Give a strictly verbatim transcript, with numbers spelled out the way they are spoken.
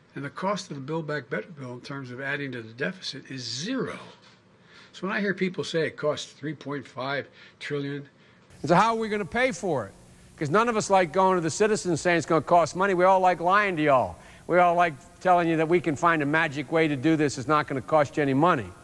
And the cost of the Build Back Better bill in terms of adding to the deficit is zero. So when I hear people say it costs three point five trillion dollars. So how are we going to pay for it? Because none of us like going to the citizens saying it's going to cost money. We all like lying to y'all. We all like telling you that we can find a magic way to do this. It's not going to cost you any money.